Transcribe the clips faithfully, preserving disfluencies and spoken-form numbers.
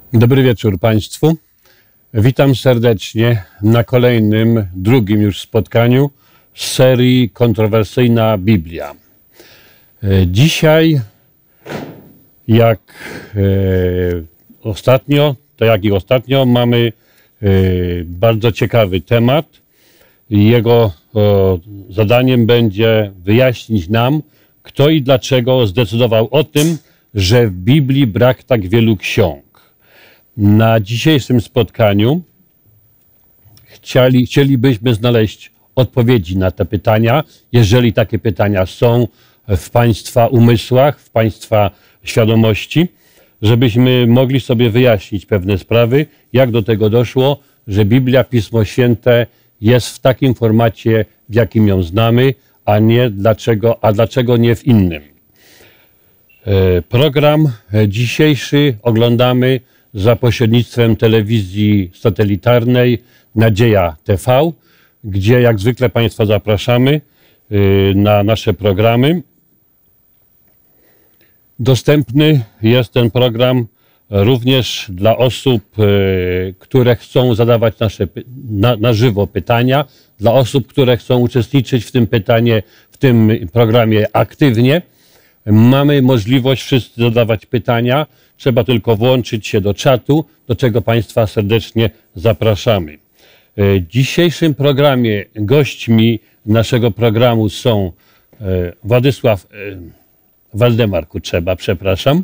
Dobry wieczór Państwu. Witam serdecznie na kolejnym, drugim już spotkaniu z serii Kontrowersyjna Biblia. Dzisiaj, jak e, ostatnio, to jak i ostatnio, mamy e, bardzo ciekawy temat. Jego o, zadaniem będzie wyjaśnić nam, kto i dlaczego zdecydował o tym, że w Biblii brak tak wielu ksiąg. Na dzisiejszym spotkaniu chcieli, chcielibyśmy znaleźć odpowiedzi na te pytania, jeżeli takie pytania są w Państwa umysłach, w Państwa świadomości, żebyśmy mogli sobie wyjaśnić pewne sprawy, jak do tego doszło, że Biblia, Pismo Święte jest w takim formacie, w jakim ją znamy, a nie dlaczego, a dlaczego nie w innym. Program dzisiejszy oglądamy za pośrednictwem telewizji satelitarnej Nadzieja T V, gdzie jak zwykle Państwa zapraszamy na nasze programy. Dostępny jest ten program również dla osób, które chcą zadawać nasze, na, na żywo pytania, dla osób, które chcą uczestniczyć w tym pytanie, w tym programie aktywnie. Mamy możliwość wszyscy zadawać pytania, trzeba tylko włączyć się do czatu, do czego Państwa serdecznie zapraszamy. W dzisiejszym programie gośćmi naszego programu są Władysław, Waldemar Kutrzeba, przepraszam,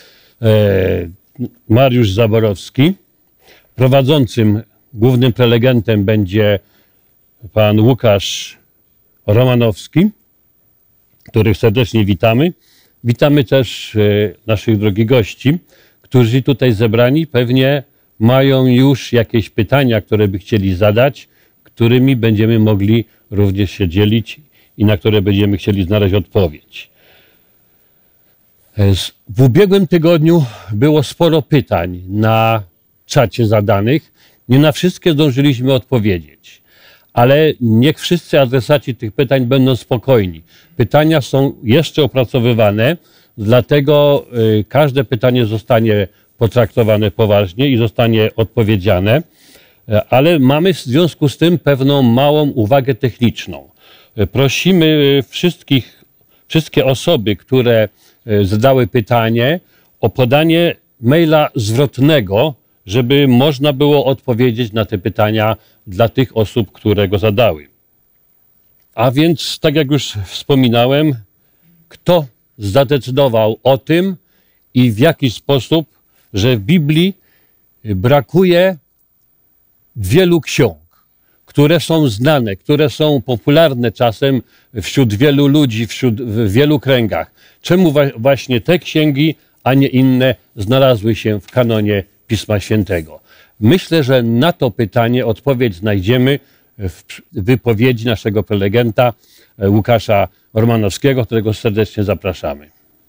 Mariusz Zaborowski. Prowadzącym, głównym prelegentem będzie pan Łukasz Romanowski, których serdecznie witamy. Witamy też naszych drogich gości, którzy tutaj zebrani pewnie mają już jakieś pytania, które by chcieli zadać, którymi będziemy mogli również się dzielić i na które będziemy chcieli znaleźć odpowiedź. W ubiegłym tygodniu było sporo pytań na czacie zadanych. Nie na wszystkie zdążyliśmy odpowiedzieć, ale niech wszyscy adresaci tych pytań będą spokojni. Pytania są jeszcze opracowywane, dlatego każde pytanie zostanie potraktowane poważnie i zostanie odpowiedziane, ale mamy w związku z tym pewną małą uwagę techniczną. Prosimy wszystkich, wszystkie osoby, które zadały pytanie, o podanie maila zwrotnego, żeby można było odpowiedzieć na te pytania dla tych osób, które go zadały. A więc, tak jak już wspominałem, kto zadecydował o tym i w jaki sposób, że w Biblii brakuje wielu ksiąg, które są znane, które są popularne czasem wśród wielu ludzi, wśród, w wielu kręgach. Czemu właśnie te księgi, a nie inne, znalazły się w kanonie Pisma Świętego? Myślę, że na to pytanie odpowiedź znajdziemy w wypowiedzi naszego prelegenta Łukasza Romanowskiego, którego serdecznie zapraszamy.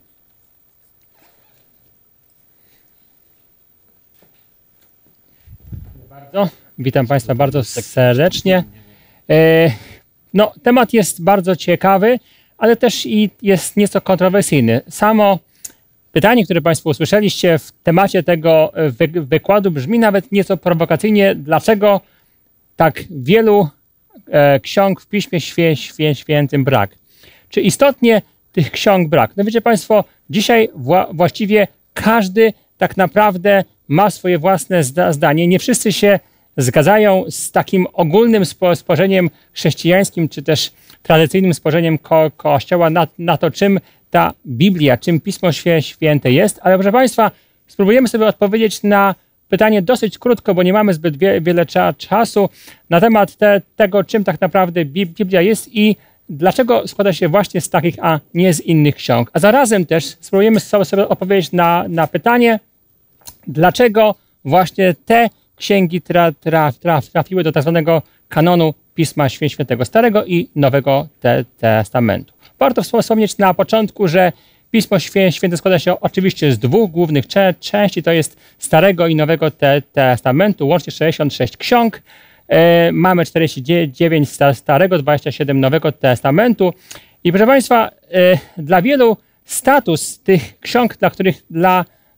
Bardzo. Witam Państwa bardzo serdecznie. No, temat jest bardzo ciekawy, ale też i jest nieco kontrowersyjny. Samo pytanie, które Państwo usłyszeliście w temacie tego wykładu brzmi nawet nieco prowokacyjnie, dlaczego tak wielu e, ksiąg w Piśmie Świę, Świę, Świętym brak. Czy istotnie tych ksiąg brak? No wiecie Państwo, dzisiaj wła, właściwie każdy tak naprawdę ma swoje własne zda, zdanie. Nie wszyscy się zgadzają z takim ogólnym spo, spojrzeniem chrześcijańskim, czy też tradycyjnym spojrzeniem ko, Kościoła na, na to, czym ta Biblia, czym Pismo Świę, Święte jest. Ale proszę Państwa, spróbujemy sobie odpowiedzieć na pytanie dosyć krótko, bo nie mamy zbyt wie, wiele cza, czasu na temat te, tego, czym tak naprawdę Biblia jest i dlaczego składa się właśnie z takich, a nie z innych ksiąg. A zarazem też spróbujemy sobie, sobie odpowiedzieć na, na pytanie, dlaczego właśnie te księgi tra, tra, tra, trafiły do tak zwanego kanonu Pisma Świętego Starego i Nowego te, Testamentu. Warto wspomnieć na początku, że Pismo Święte składa się oczywiście z dwóch głównych cze części, to jest Starego i Nowego te Testamentu, łącznie sześćdziesiąt sześć ksiąg. E, mamy czterdzieści dziewięć Starego, dwadzieścia siedem Nowego Testamentu. I proszę Państwa, e, dla wielu status tych ksiąg, dla których dla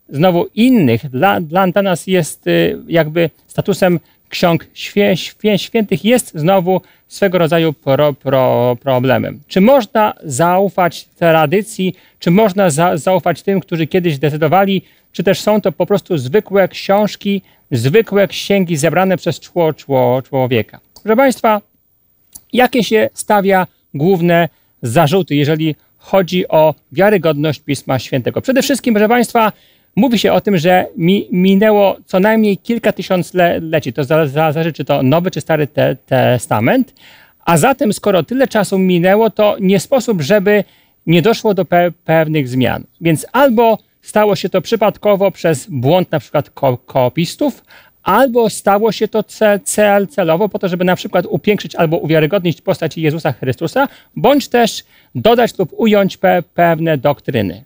znowu innych dla, dla nas jest jakby statusem ksiąg świe, świe, świętych, jest znowu swego rodzaju pro, pro, problemem. Czy można zaufać tradycji, czy można za, zaufać tym, którzy kiedyś decydowali, czy też są to po prostu zwykłe książki, zwykłe księgi zebrane przez czło, czło, człowieka. Proszę Państwa, jakie się stawia główne zarzuty, jeżeli chodzi o wiarygodność Pisma Świętego? Przede wszystkim, proszę Państwa, mówi się o tym, że mi, minęło co najmniej kilka tysiącleci. To zależy, czy to Nowy, czy Stary te, Testament. A zatem, skoro tyle czasu minęło, to nie sposób, żeby nie doszło do pe pewnych zmian. Więc albo stało się to przypadkowo przez błąd na przykład ko koopistów, albo stało się to cel, celowo po to, żeby na przykład upiększyć albo uwiarygodnić postać Jezusa Chrystusa, bądź też dodać lub ująć pe pewne doktryny.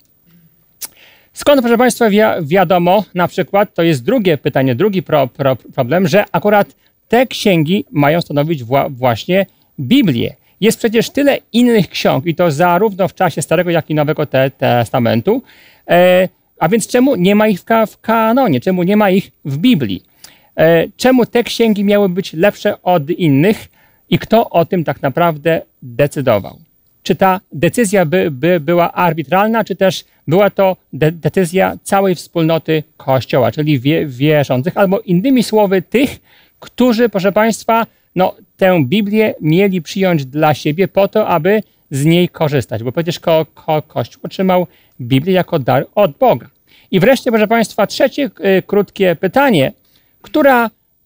Skąd, proszę Państwa, wi wiadomo, na przykład, to jest drugie pytanie, drugi pro, pro, problem, że akurat te księgi mają stanowić wła właśnie Biblię. Jest przecież tyle innych ksiąg i to zarówno w czasie Starego, jak i Nowego te Testamentu. E, a więc czemu nie ma ich w, ka w kanonie? Czemu nie ma ich w Biblii? E, czemu te księgi miały być lepsze od innych i kto o tym tak naprawdę decydował? Czy ta decyzja by, by była arbitralna, czy też była to de decyzja całej wspólnoty Kościoła, czyli wie wierzących, albo innymi słowy tych, którzy, proszę Państwa, no, tę Biblię mieli przyjąć dla siebie po to, aby z niej korzystać, bo przecież ko ko Kościół otrzymał Biblię jako dar od Boga. I wreszcie, proszę Państwa, trzecie y, krótkie pytanie. Która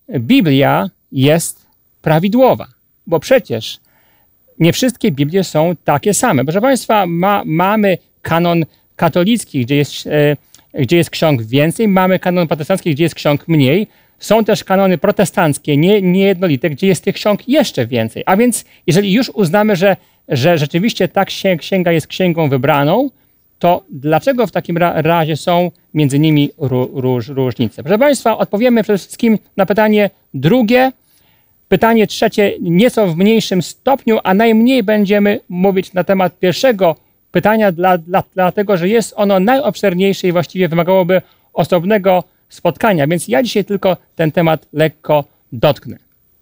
Biblia jest prawidłowa? Bo przecież nie wszystkie Biblie są takie same. Proszę Państwa, ma, mamy kanon katolicki, gdzie jest, e, gdzie jest ksiąg więcej, mamy kanon protestancki, gdzie jest ksiąg mniej. Są też kanony protestanckie, nie, niejednolite, gdzie jest tych ksiąg jeszcze więcej. A więc jeżeli już uznamy, że, że rzeczywiście ta księga jest księgą wybraną, to dlaczego w takim razie są między nimi róż, różnice? Proszę Państwa, odpowiemy przede wszystkim na pytanie drugie. Pytanie trzecie nieco w mniejszym stopniu, a najmniej będziemy mówić na temat pierwszego pytania, dla, dla, dlatego że jest ono najobszerniejsze i właściwie wymagałoby osobnego spotkania, więc ja dzisiaj tylko ten temat lekko dotknę.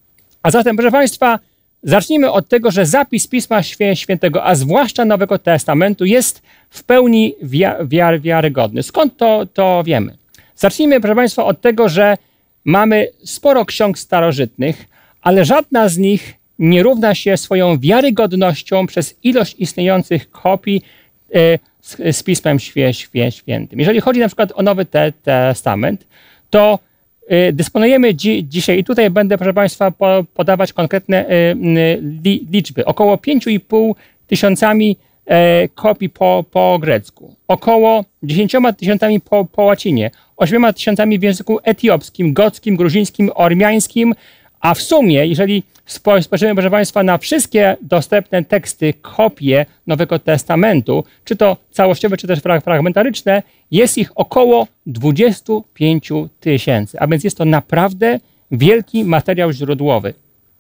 A zatem, proszę Państwa, zacznijmy od tego, że zapis Pisma Świętego, a zwłaszcza Nowego Testamentu, jest w pełni wiar, wiarygodny. Skąd to, to wiemy? Zacznijmy, proszę Państwa, od tego, że mamy sporo ksiąg starożytnych, ale żadna z nich nie równa się swoją wiarygodnością przez ilość istniejących kopii e, z, z Pismem świe, świe, Świętym. Jeżeli chodzi na przykład o Nowy te, Testament, to e, dysponujemy dzi, dzisiaj, i tutaj będę, proszę Państwa, po, podawać konkretne e, li, liczby, około pięć i pół tysiącami e, kopii po, po grecku, około dziesięcioma tysiącami po, po łacinie, ośmioma tysiącami w języku etiopskim, gockim, gruzińskim, ormiańskim, a w sumie, jeżeli spojrzymy, proszę Państwa, na wszystkie dostępne teksty, kopie Nowego Testamentu, czy to całościowe, czy też fragmentaryczne, jest ich około dwadzieścia pięć tysięcy. A więc jest to naprawdę wielki materiał źródłowy.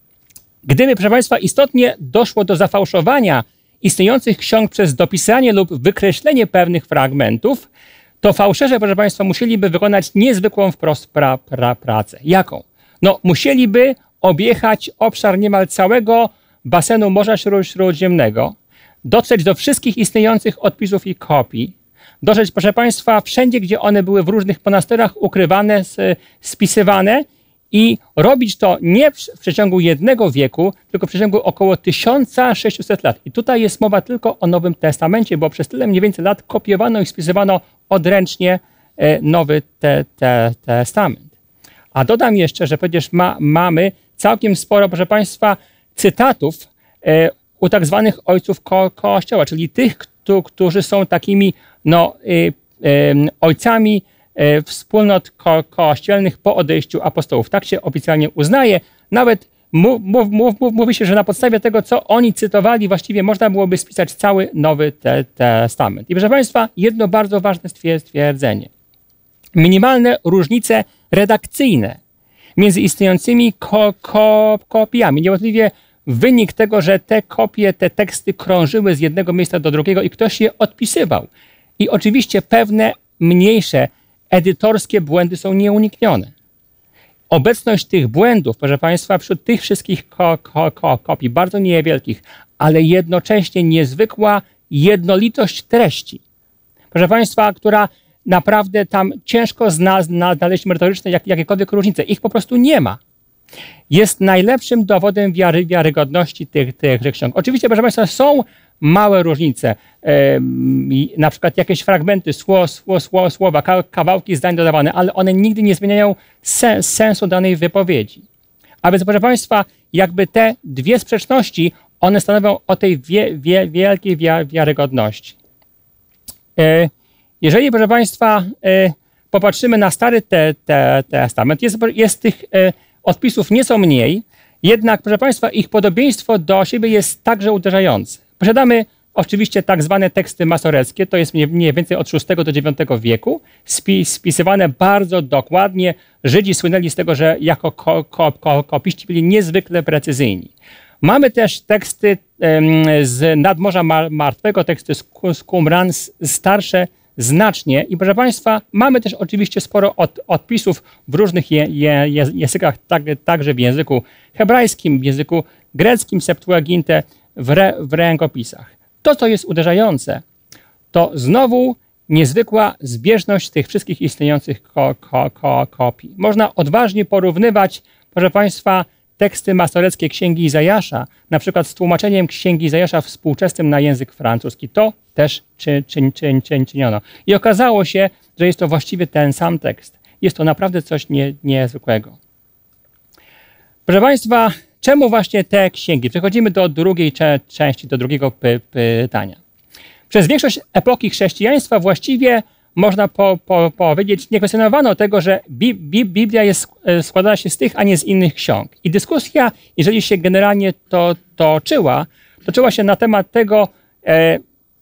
Gdyby, proszę Państwa, istotnie doszło do zafałszowania istniejących ksiąg przez dopisanie lub wykreślenie pewnych fragmentów, to fałszerze, proszę Państwa, musieliby wykonać niezwykłą wprost pra, pra, pracę. Jaką? No, musieliby objechać obszar niemal całego basenu Morza Śródziemnego, dotrzeć do wszystkich istniejących odpisów i kopii, dotrzeć, proszę Państwa, wszędzie, gdzie one były w różnych monasterach ukrywane, spisywane i robić to nie w przeciągu jednego wieku, tylko w przeciągu około tysiąc sześćset lat. I tutaj jest mowa tylko o Nowym Testamencie, bo przez tyle mniej więcej lat kopiowano i spisywano odręcznie Nowy te, te, Testament. A dodam jeszcze, że przecież ma, mamy całkiem sporo, proszę Państwa, cytatów e, u tak zwanych ojców ko Kościoła, czyli tych, kto, którzy są takimi no, e, e, ojcami e, wspólnot ko kościelnych po odejściu apostołów. Tak się oficjalnie uznaje. Nawet mów, mów, mów, mówi się, że na podstawie tego, co oni cytowali, właściwie można byłoby spisać cały Nowy te Testament. I proszę Państwa, jedno bardzo ważne stwierdzenie. Minimalne różnice redakcyjne między istniejącymi ko ko kopiami. Niewątpliwie wynik tego, że te kopie, te teksty krążyły z jednego miejsca do drugiego i ktoś je odpisywał. I oczywiście pewne mniejsze edytorskie błędy są nieuniknione. Obecność tych błędów, proszę Państwa, wśród tych wszystkich ko ko ko kopii, bardzo niewielkich, ale jednocześnie niezwykła jednolitość treści. Proszę Państwa, która naprawdę tam ciężko zna, zna, znaleźć merytoryczne jak, jakiekolwiek różnice. Ich po prostu nie ma. Jest najlepszym dowodem wiary, wiarygodności tych, tych ksiąg. Oczywiście, proszę Państwa, są małe różnice, e, na przykład jakieś fragmenty, sło, sło, sło, słowa, kawałki zdań dodawane, ale one nigdy nie zmieniają sens, sensu danej wypowiedzi. A więc, proszę Państwa, jakby te dwie sprzeczności, one stanowią o tej wie, wie, wielkiej wiarygodności. E, jeżeli, proszę Państwa, e, popatrzymy na Stary te, te, Testament, jest, jest tych e, odpisów nieco mniej, jednak, proszę Państwa, ich podobieństwo do siebie jest także uderzające. Posiadamy oczywiście tak zwane teksty masoreckie, to jest mniej więcej od szóstego do dziewiątego wieku, spis, spisywane bardzo dokładnie. Żydzi słynęli z tego, że jako ko, ko, ko, kopiści byli niezwykle precyzyjni. Mamy też teksty um, z Nadmorza Martwego, teksty z Qumran, starsze znacznie i proszę Państwa, mamy też oczywiście sporo od, odpisów w różnych je, je, językach, tak, także w języku hebrajskim, w języku greckim, Septuagintę, w, re, w rękopisach. To, co jest uderzające, to znowu niezwykła zbieżność tych wszystkich istniejących ko, ko, ko, kopii. Można odważnie porównywać, proszę Państwa, teksty masoreckie Księgi Izajasza, na przykład z tłumaczeniem Księgi Izajasza współczesnym na język francuski. To też czy, czy, czy, czy, czyniono. I okazało się, że jest to właściwie ten sam tekst. Jest to naprawdę coś nie, niezwykłego. Proszę Państwa, czemu właśnie te księgi? Przechodzimy do drugiej cze części, do drugiego py pytania. Przez większość epoki chrześcijaństwa właściwie można po, po, powiedzieć, nie kwestionowano tego, że Bi Bi Biblia jest, składała się z tych, a nie z innych ksiąg. I dyskusja, jeżeli się generalnie to toczyła, toczyła się na temat tego, e,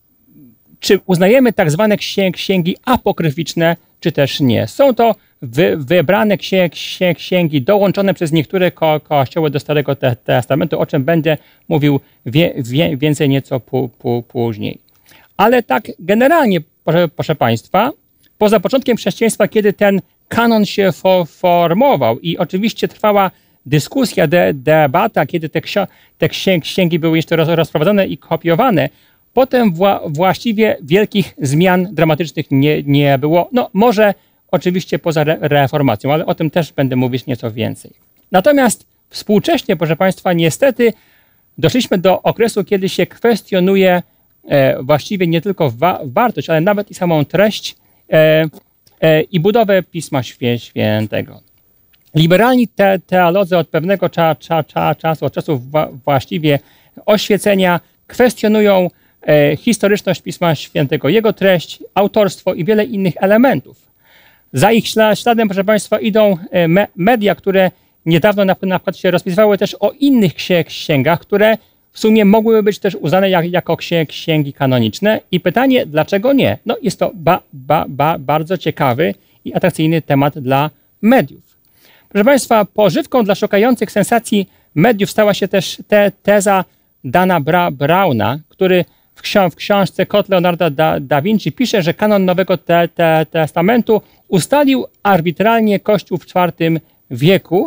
czy uznajemy tak zwane księgi, księgi apokryficzne, czy też nie. Są to wy, wybrane księgi, księgi dołączone przez niektóre ko kościoły do Starego te Testamentu, o czym będę mówił wie, wie, więcej nieco pu, pu, później. Ale tak generalnie, proszę, proszę Państwa, poza początkiem chrześcijaństwa, kiedy ten kanon się fo formował i oczywiście trwała dyskusja, de debata, kiedy te, te księgi były jeszcze roz rozprowadzone i kopiowane, potem wła właściwie wielkich zmian dramatycznych nie, nie było. No może oczywiście poza re reformacją, ale o tym też będę mówić nieco więcej. Natomiast współcześnie, proszę Państwa, niestety doszliśmy do okresu, kiedy się kwestionuje e, właściwie nie tylko wa wartość, ale nawet i samą treść e, e, i budowę Pisma Świę Świętego. Liberalni te teolodzy od pewnego cza cza cza czasu, od czasów właściwie oświecenia, kwestionują e, historyczność Pisma Świętego, jego treść, autorstwo i wiele innych elementów. Za ich śladem, proszę Państwa, idą me media, które niedawno na, na przykład się rozpisywały też o innych księgach, które w sumie mogłyby być też uznane jak, jako księgi kanoniczne. I pytanie, dlaczego nie? No, jest to ba, ba, ba, bardzo ciekawy i atrakcyjny temat dla mediów. Proszę Państwa, pożywką dla szukających sensacji mediów stała się też te, teza Dana Bra Browna, który w, książ w książce Kod Leonarda da, da Vinci pisze, że kanon Nowego te te Testamentu ustalił arbitralnie Kościół w czwartym wieku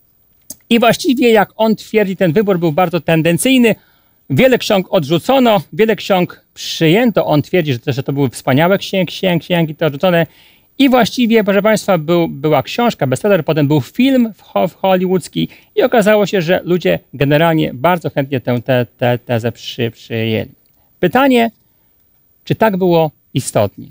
i właściwie, jak on twierdzi, ten wybór był bardzo tendencyjny. Wiele ksiąg odrzucono, wiele ksiąg przyjęto. On twierdzi, że, że to były wspaniałe księgi, księgi, księgi te odrzucone. I właściwie, proszę Państwa, był, była książka, bestseller, potem był film w, w hollywoodzki i okazało się, że ludzie generalnie bardzo chętnie tę te, te, tezę przy, przyjęli. Pytanie, czy tak było istotnie?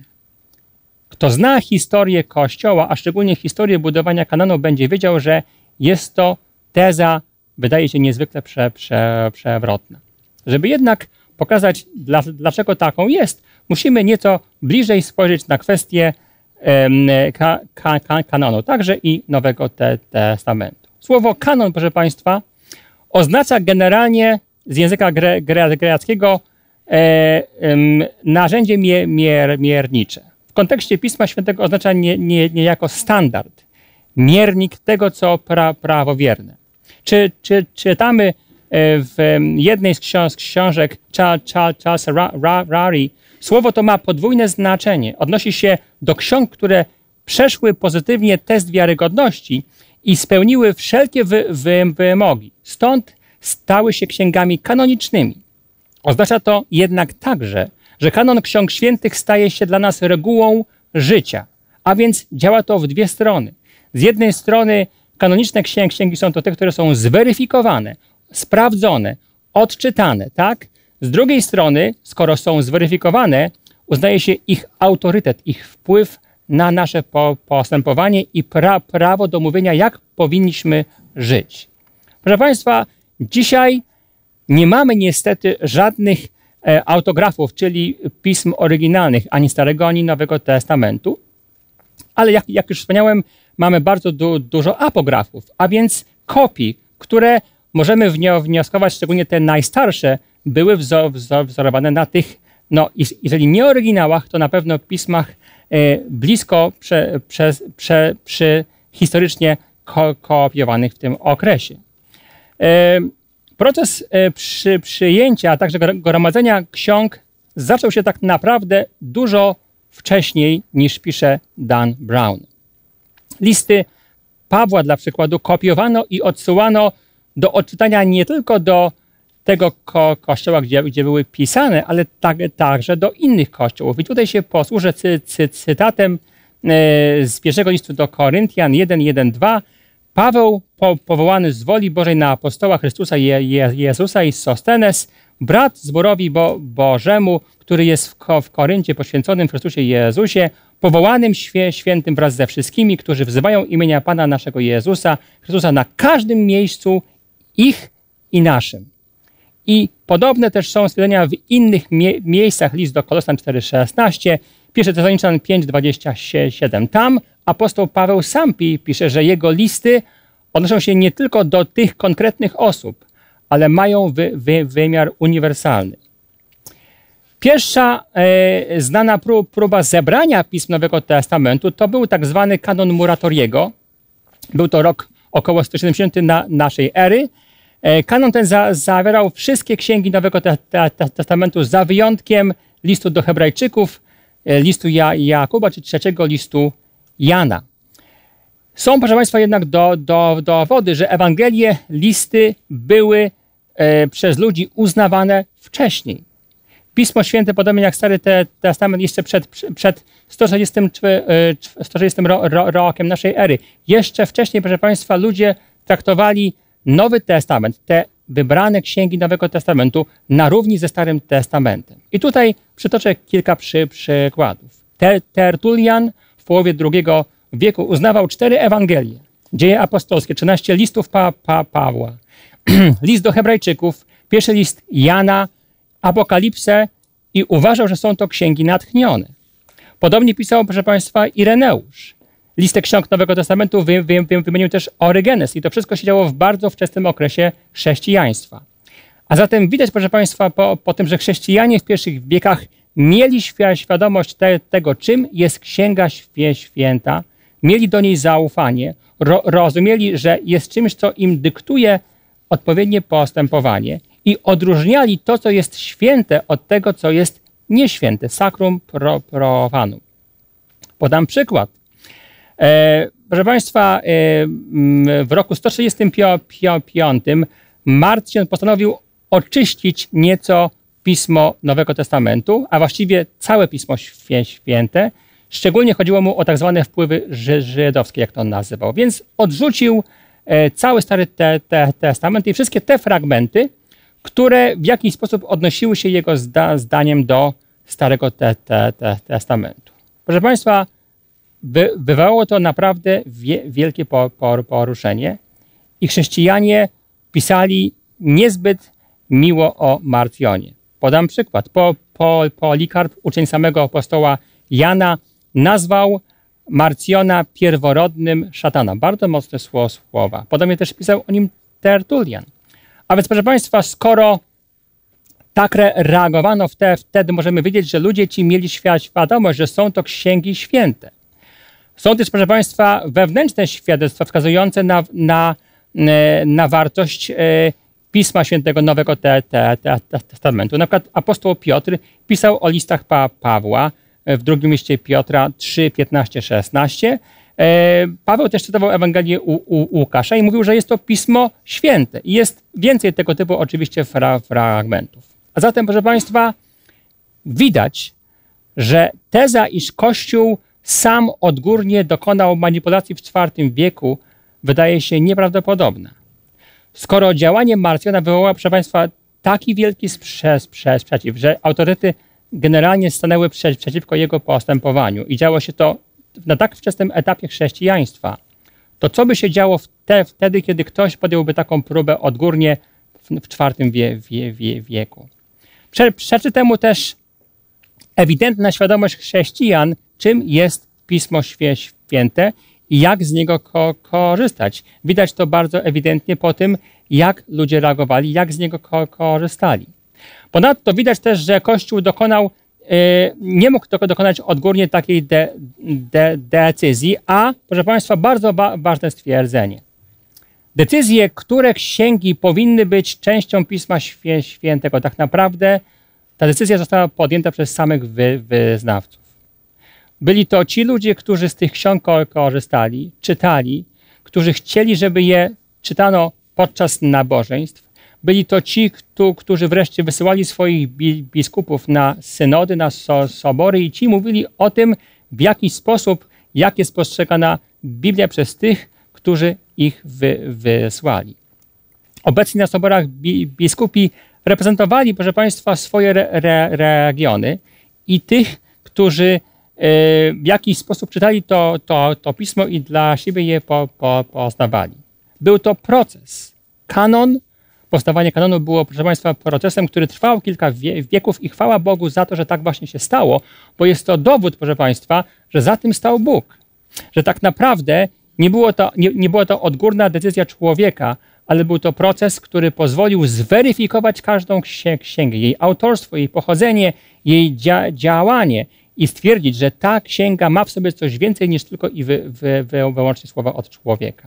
Kto zna historię Kościoła, a szczególnie historię budowania kanonu, będzie wiedział, że jest to teza, wydaje się, niezwykle prze, prze, przewrotna. Żeby jednak pokazać, dla, dlaczego taką jest, musimy nieco bliżej spojrzeć na kwestię Ka, ka, ka, kanonu, także i Nowego te, Testamentu. Słowo kanon, proszę Państwa, oznacza generalnie z języka gre, gre, greckiego e, e, narzędzie mier, mier, miernicze. W kontekście Pisma Świętego oznacza nie, nie, niejako standard, miernik tego, co pra, prawowierne. Czy, czy czytamy w jednej z książ książek Charlesa Rari, słowo to ma podwójne znaczenie. Odnosi się do ksiąg, które przeszły pozytywnie test wiarygodności i spełniły wszelkie wy, wy, wymogi. Stąd stały się księgami kanonicznymi. Oznacza to jednak także, że kanon Ksiąg Świętych staje się dla nas regułą życia, a więc działa to w dwie strony. Z jednej strony kanoniczne księgi, księgi są to te, które są zweryfikowane, sprawdzone, odczytane, tak? Z drugiej strony, skoro są zweryfikowane, uznaje się ich autorytet, ich wpływ na nasze po, postępowanie i pra, prawo do mówienia, jak powinniśmy żyć. Proszę Państwa, dzisiaj nie mamy niestety żadnych e, autografów, czyli pism oryginalnych, ani Starego, ani Nowego Testamentu, ale jak, jak już wspomniałem, mamy bardzo du, dużo apografów, a więc kopii, które możemy wnioskować, szczególnie te najstarsze, były wzor, wzor, wzorowane na tych, no jeżeli nie oryginałach, to na pewno pismach e, blisko prze, prze, prze, przy historycznie ko, kopiowanych w tym okresie. E, proces e, przy, przyjęcia, a także gromadzenia ksiąg zaczął się tak naprawdę dużo wcześniej niż pisze Dan Brown. Listy Pawła dla przykładu kopiowano i odsyłano do odczytania nie tylko do tego ko kościoła, gdzie, gdzie były pisane, ale tak, także do innych kościołów. I tutaj się posłużę cy, cy, cytatem e, z pierwszego listu do Koryntian jeden, jeden, dwa. Paweł, po, powołany z woli Bożej na apostoła Chrystusa Je, Je, Jezusa i Sostenes, brat zborowi Bo, Bożemu, który jest w, Ko, w Koryncie poświęconym Chrystusie Jezusie, powołanym świe, świętym wraz ze wszystkimi, którzy wzywają imienia Pana naszego Jezusa, Chrystusa na każdym miejscu ich i naszym. I podobne też są stwierdzenia w innych mie miejscach. List do Kolosan cztery, szesnaście, pierwszy Tesaloniczan pięć, dwadzieścia siedem. Tam apostoł Paweł sam pi pisze, że jego listy odnoszą się nie tylko do tych konkretnych osób, ale mają wy wy wymiar uniwersalny. Pierwsza e, znana pró próba zebrania pism Nowego Testamentu to był tak zwany kanon Muratoriego. Był to rok około sto siedemdziesiąty na naszej ery. E, kanon ten za zawierał wszystkie księgi Nowego te te Testamentu za wyjątkiem listu do Hebrajczyków, e, listu ja Jakuba czy trzeciego listu Jana. Są, proszę Państwa, jednak do, do, dowody, że Ewangelie, listy były e, przez ludzi uznawane wcześniej. Pismo Święte, podobnie jak Stary te Testament, jeszcze przed, przed sto czterdziestym ro, ro, rokiem naszej ery. Jeszcze wcześniej, proszę Państwa, ludzie traktowali Nowy Testament, te wybrane księgi Nowego Testamentu na równi ze Starym Testamentem. I tutaj przytoczę kilka przy, przykładów. Te, Tertulian w połowie drugiego wieku uznawał cztery Ewangelie. Dzieje apostolskie, trzynaście listów pa, pa, Pawła, list do Hebrajczyków, pierwszy list Jana, Apokalipsę i uważał, że są to księgi natchnione. Podobnie pisał, proszę Państwa, Ireneusz. Listę ksiąg Nowego Testamentu wy, wy, wy, wymienił też Orygenes i to wszystko się działo w bardzo wczesnym okresie chrześcijaństwa. A zatem widać, proszę Państwa, po, po tym, że chrześcijanie w pierwszych wiekach mieli świadomość te, tego, czym jest Księga Święta, mieli do niej zaufanie, ro, rozumieli, że jest czymś, co im dyktuje odpowiednie postępowanie i odróżniali to, co jest święte, od tego, co jest nieświęte, sacrum pro, profanum. Podam przykład. E, proszę Państwa, e, w roku sto trzydziestym piątym Marcjon postanowił oczyścić nieco Pismo Nowego Testamentu, a właściwie całe Pismo Święte. Szczególnie chodziło mu o tak zwane wpływy żydowskie, jak to on nazywał. Więc odrzucił e, cały Stary te, te, Testament i wszystkie te fragmenty, które w jakiś sposób odnosiły się jego zda, zdaniem do Starego te, te, te, Testamentu. Proszę Państwa, wy, wywołało to naprawdę wie, wielkie po, po, poruszenie i chrześcijanie pisali niezbyt miło o Marcjonie. Podam przykład. Po, po, Polikarp, uczeń samego apostoła Jana, nazwał Marcjona pierworodnym szatana. Bardzo mocne słowa. Podobnie też pisał o nim Tertulian. A więc, proszę Państwa, skoro tak reagowano wtedy, możemy wiedzieć, że ludzie ci mieli świadomość, że są to księgi święte. Są też, proszę Państwa, wewnętrzne świadectwa wskazujące na, na, na wartość Pisma Świętego Nowego te, te, te, Testamentu. Na przykład apostoł Piotr pisał o listach pa, Pawła, w drugim liście Piotra trzy, piętnaście, szesnaście. Paweł też cytował Ewangelię u, u Łukasza i mówił, że jest to Pismo Święte. I jest więcej tego typu oczywiście fra, fragmentów. A zatem, proszę Państwa, widać, że teza, iż Kościół sam odgórnie dokonał manipulacji w czwartym wieku, wydaje się nieprawdopodobna. Skoro działanie Marcjona wywołało, proszę Państwa, taki wielki sprzeciw, że autorytety generalnie stanęły przeciwko jego postępowaniu i działo się to na tak wczesnym etapie chrześcijaństwa, to co by się działo wtedy, kiedy ktoś podjąłby taką próbę odgórnie w czwartym wie, wie, wie, wieku? Prze, przeczy temu też ewidentna świadomość chrześcijan, czym jest Pismo Święte i jak z niego ko korzystać. Widać to bardzo ewidentnie po tym, jak ludzie reagowali, jak z niego ko korzystali. Ponadto widać też, że Kościół dokonał, yy, nie mógł tylko dokonać odgórnie takiej de de decyzji, a, proszę Państwa, bardzo wa ważne stwierdzenie. Decyzje, które księgi powinny być częścią Pisma Świę Świętego, tak naprawdę ta decyzja została podjęta przez samych wy wyznawców. Byli to ci ludzie, którzy z tych ksiąg korzystali, czytali, którzy chcieli, żeby je czytano podczas nabożeństw. Byli to ci, którzy wreszcie wysyłali swoich biskupów na synody, na so sobory i ci mówili o tym, w jaki sposób, jak jest postrzegana Biblia przez tych, którzy ich wy wysłali. Obecni na soborach bi biskupi reprezentowali, proszę Państwa, swoje re re regiony i tych, którzy w jakiś sposób czytali to, to, to pismo i dla siebie je po, po, poznawali. Był to proces. Kanon, powstawanie kanonu było, proszę Państwa, procesem, który trwał kilka wie, wieków i chwała Bogu za to, że tak właśnie się stało, bo jest to dowód, proszę Państwa, że za tym stał Bóg. Że tak naprawdę nie, było to, nie, nie była to odgórna decyzja człowieka, ale był to proces, który pozwolił zweryfikować każdą księgę, jej autorstwo, jej pochodzenie, jej dzia działanie i stwierdzić, że ta księga ma w sobie coś więcej niż tylko i wy, wy, wy, wyłącznie słowa od człowieka.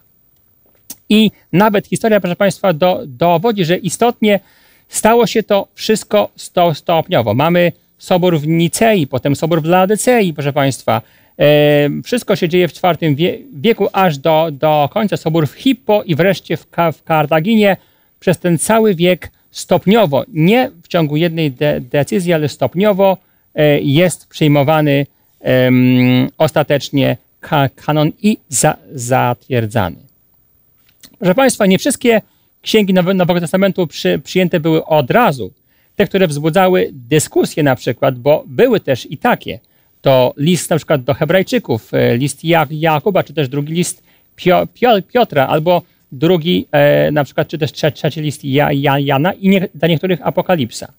I nawet historia, proszę Państwa, do, dowodzi, że istotnie stało się to wszystko sto, stopniowo. Mamy sobór w Nicei, potem sobór w Laodycei, proszę Państwa. E, wszystko się dzieje w czwartym wie, wieku, aż do, do końca. Sobór w Hippo i wreszcie w, w Kartaginie. Przez ten cały wiek stopniowo, nie w ciągu jednej de, decyzji, ale stopniowo e, jest przyjmowany e, ostatecznie ka, kanon i za, zatwierdzany. Proszę Państwa, nie wszystkie księgi Nowego Testamentu przy, przyjęte były od razu. Te, które wzbudzały dyskusje na przykład, bo były też i takie. To list na przykład do Hebrajczyków, list Jak Jakuba, czy też drugi list Pio, Pio, Piotra, albo drugi e, na przykład, czy też trzeci, trzeci list ja, ja, Jana i nie, dla niektórych Apokalipsa.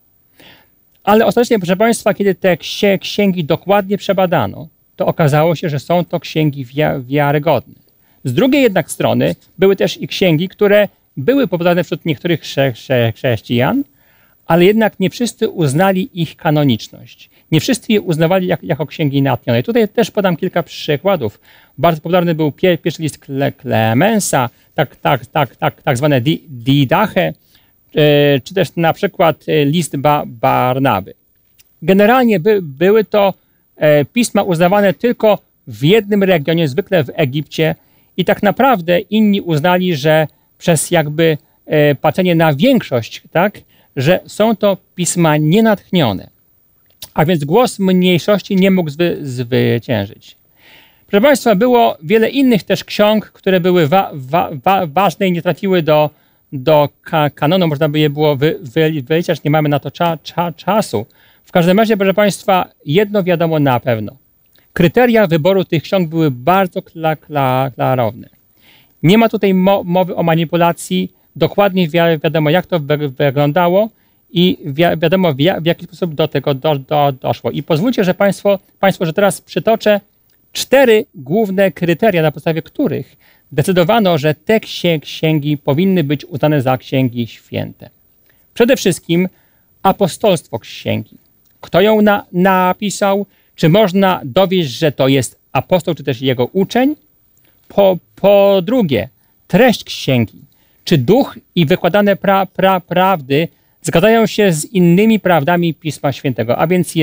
Ale ostatecznie, proszę Państwa, kiedy te księgi dokładnie przebadano, to okazało się, że są to księgi wiarygodne. Z drugiej jednak strony były też i księgi, które były popularne wśród niektórych chrze chrze chrześcijan, ale jednak nie wszyscy uznali ich kanoniczność. Nie wszyscy je uznawali jak, jako księgi natchnione. Tutaj też podam kilka przykładów. Bardzo popularny był pier pierwszy list Kle Klemensa, tak, tak, tak, tak, tak zwane Didache, e, czy też na przykład list ba Barnaby. Generalnie by, były to e, pisma uznawane tylko w jednym regionie, zwykle w Egipcie, i tak naprawdę inni uznali, że przez jakby e, patrzenie na większość, tak, że są to pisma nienatchnione. A więc głos mniejszości nie mógł zwy, zwyciężyć. Proszę Państwa, było wiele innych też ksiąg, które były wa, wa, wa, ważne i nie trafiły do, do ka, kanonu. Można by je było wy, wy, wyliczać, nie mamy na to cza, cza, czasu. W każdym razie, proszę Państwa, jedno wiadomo na pewno. Kryteria wyboru tych ksiąg były bardzo kla, kla, klarowne. Nie ma tutaj mo, mowy o manipulacji. Dokładnie wi wiadomo, jak to wy, wyglądało i wi wiadomo, w, ja w jaki sposób do tego do, do, doszło. I pozwólcie, że państwo, państwo, że teraz przytoczę cztery główne kryteria, na podstawie których decydowano, że te księgi powinny być uznane za księgi święte. Przede wszystkim apostolstwo księgi. Kto ją na napisał? Czy można dowieść, że to jest apostoł, czy też jego uczeń? Po, po drugie, treść księgi. Czy duch i wykładane pra, pra, prawdy zgadzają się z innymi prawdami Pisma Świętego, a więc jest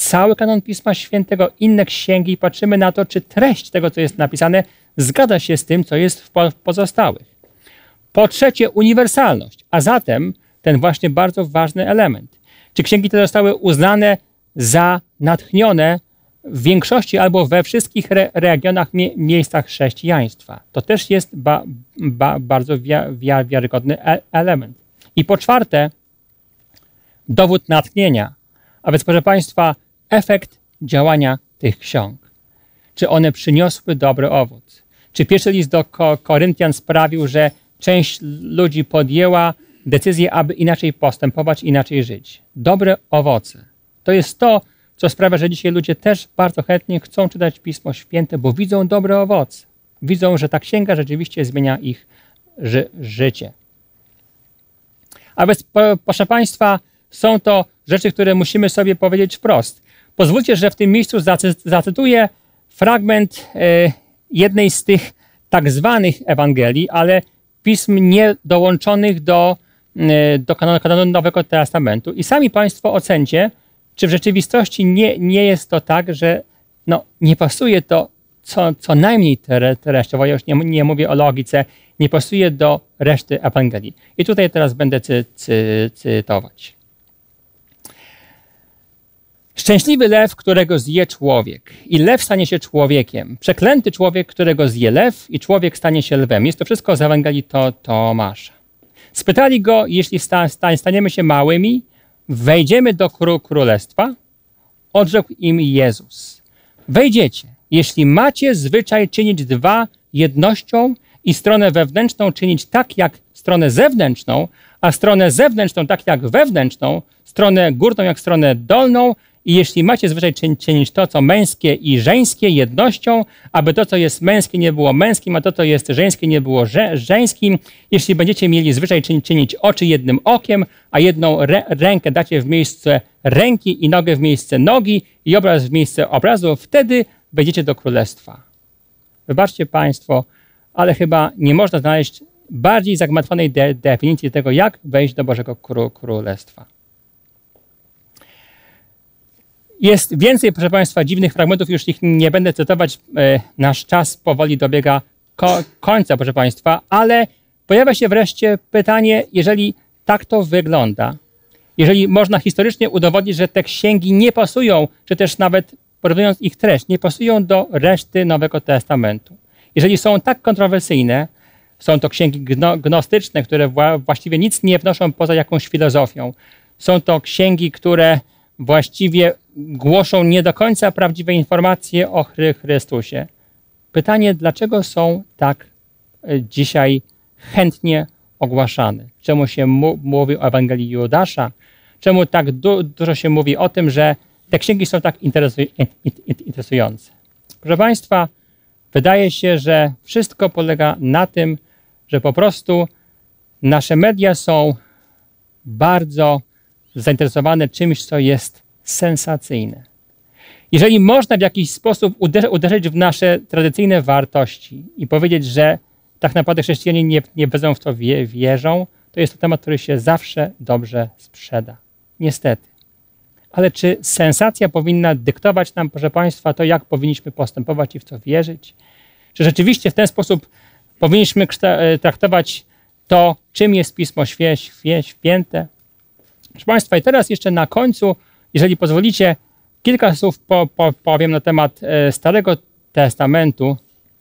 cały kanon Pisma Świętego, inne księgi i patrzymy na to, czy treść tego, co jest napisane, zgadza się z tym, co jest w pozostałych. Po trzecie, uniwersalność, a zatem ten właśnie bardzo ważny element. Czy księgi te zostały uznane za natchnione w większości albo we wszystkich re regionach, mie miejscach chrześcijaństwa? To też jest ba ba bardzo wi wiarygodny e element. I po czwarte, dowód natchnienia, a więc, proszę Państwa, efekt działania tych ksiąg. Czy one przyniosły dobry owoc? Czy pierwszy list do Ko Koryntian sprawił, że część ludzi podjęła decyzję, aby inaczej postępować, inaczej żyć? Dobre owoce. To jest to, co sprawia, że dzisiaj ludzie też bardzo chętnie chcą czytać Pismo Święte, bo widzą dobre owoce. Widzą, że ta księga rzeczywiście zmienia ich ży życie. A więc, proszę Państwa, są to rzeczy, które musimy sobie powiedzieć wprost. Pozwólcie, że w tym miejscu zacy zacytuję fragment e, jednej z tych tak zwanych Ewangelii, ale pism nie dołączonych do, e, do kanonu, kanonu Nowego Testamentu. I sami Państwo ocencie, czy w rzeczywistości nie, nie jest to tak, że no, nie pasuje to co, co najmniej treściowo, ja już nie, nie mówię o logice, nie pasuje do reszty Ewangelii. I tutaj teraz będę cy, cy, cytować. Szczęśliwy lew, którego zje człowiek, i lew stanie się człowiekiem. Przeklęty człowiek, którego zje lew, i człowiek stanie się lwem. Jest to wszystko z Ewangelii to, Tomasza. Spytali go, jeśli sta, sta, staniemy się małymi, wejdziemy do kró królestwa? Odrzekł im Jezus. Wejdziecie, jeśli macie zwyczaj czynić dwa jednością i stronę wewnętrzną czynić tak jak stronę zewnętrzną, a stronę zewnętrzną tak jak wewnętrzną, stronę górną jak stronę dolną, i jeśli macie zwyczaj czynić to, co męskie i żeńskie jednością, aby to, co jest męskie, nie było męskim, a to, co jest żeńskie, nie było że żeńskim, jeśli będziecie mieli zwyczaj czynić, czynić oczy jednym okiem, a jedną rę rękę dacie w miejsce ręki i nogę w miejsce nogi i obraz w miejsce obrazu, wtedy wejdziecie do królestwa. Wybaczcie Państwo, ale chyba nie można znaleźć bardziej zagmatwanej de definicji tego, jak wejść do Bożego kró królestwa. Jest więcej, proszę Państwa, dziwnych fragmentów, już ich nie będę cytować, nasz czas powoli dobiega ko końca, proszę Państwa, ale pojawia się wreszcie pytanie, jeżeli tak to wygląda, jeżeli można historycznie udowodnić, że te księgi nie pasują, czy też nawet porównując ich treść, nie pasują do reszty Nowego Testamentu. Jeżeli są tak kontrowersyjne, są to księgi gno gnostyczne, które wła właściwie nic nie wnoszą poza jakąś filozofią. Są to księgi, które właściwie głoszą nie do końca prawdziwe informacje o Chrystusie. Pytanie, dlaczego są tak dzisiaj chętnie ogłaszane? Czemu się mu mówi o Ewangelii Judasza? Czemu tak du dużo się mówi o tym, że te księgi są tak interesuj interesujące? Proszę Państwa, wydaje się, że wszystko polega na tym, że po prostu nasze media są bardzo zainteresowane czymś, co jest sensacyjne. Jeżeli można w jakiś sposób uderzyć w nasze tradycyjne wartości i powiedzieć, że tak naprawdę chrześcijanie nie, nie będą w to wie, wierzą, to jest to temat, który się zawsze dobrze sprzeda. Niestety. Ale czy sensacja powinna dyktować nam, proszę Państwa, to, jak powinniśmy postępować i w co wierzyć? Czy rzeczywiście w ten sposób powinniśmy traktować to, czym jest Pismo Święte? Proszę Państwa, i teraz jeszcze na końcu, jeżeli pozwolicie, kilka słów po, po, powiem na temat e, Starego Testamentu.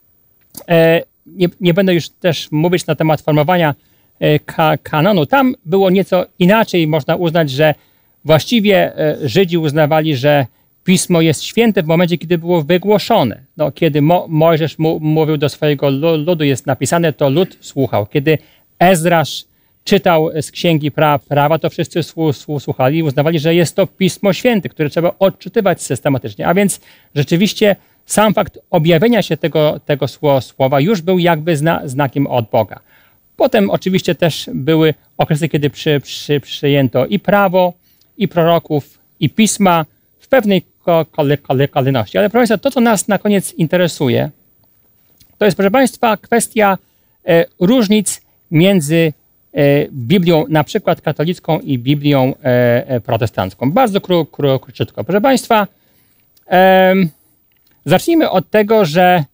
E, nie, nie będę już też mówić na temat formowania e, ka, kanonu. Tam było nieco inaczej. Można uznać, że właściwie e, Żydzi uznawali, że Pismo jest święte w momencie, kiedy było wygłoszone. No, kiedy Mo, Mojżesz mu, mówił do swojego ludu, jest napisane, to lud słuchał. Kiedy Ezrasz czytał z Księgi pra, Prawa, to wszyscy słuchali i uznawali, że jest to Pismo Święte, które trzeba odczytywać systematycznie. A więc rzeczywiście sam fakt objawienia się tego, tego słowa już był jakby zna, znakiem od Boga. Potem oczywiście też były okresy, kiedy przy, przy, przyjęto i prawo, i proroków, i pisma w pewnej kolejności. Ale proszę Państwa, to, co nas na koniec interesuje, to jest, proszę Państwa, kwestia e, różnic między Biblią na przykład katolicką i Biblią protestancką. Bardzo kró, kró, króciutko. Proszę Państwa, zacznijmy od tego, że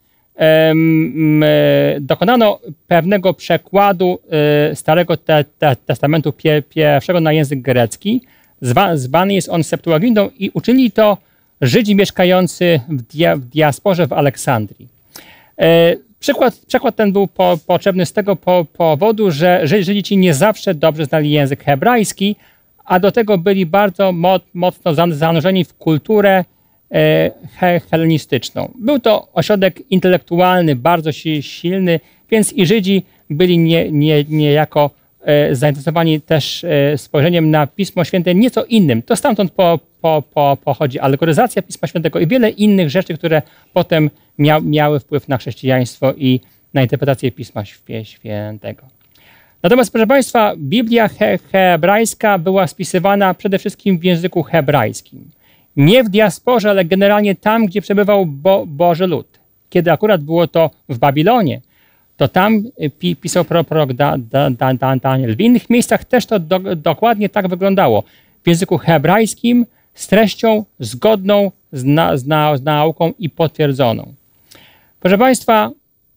dokonano pewnego przekładu Starego te, te, Testamentu pie, pierwszego na język grecki. Zwa, zwany jest on Septuagintą i uczynili to Żydzi mieszkający w, dia, w diasporze w Aleksandrii. Przykład, przykład ten był po, potrzebny z tego po, powodu, że Żydzi ci nie zawsze dobrze znali język hebrajski, a do tego byli bardzo mo, mocno zanurzeni w kulturę e, he, helenistyczną. Był to ośrodek intelektualny, bardzo si, silny, więc i Żydzi byli nie, nie, niejako e, zainteresowani też e, spojrzeniem na Pismo Święte nieco innym. To stamtąd po, po, po, pochodzi alegoryzacja Pisma Świętego i wiele innych rzeczy, które potem Mia, miały wpływ na chrześcijaństwo i na interpretację Pisma Świętego. Natomiast, proszę Państwa, Biblia he, hebrajska była spisywana przede wszystkim w języku hebrajskim. Nie w diasporze, ale generalnie tam, gdzie przebywał Bo, Boży lud. Kiedy akurat było to w Babilonie, to tam pi, pisał prorok da, da, da, da, Daniel. W innych miejscach też to do, dokładnie tak wyglądało. W języku hebrajskim z treścią zgodną z, na, z, na, z nauką i potwierdzoną. Proszę Państwa,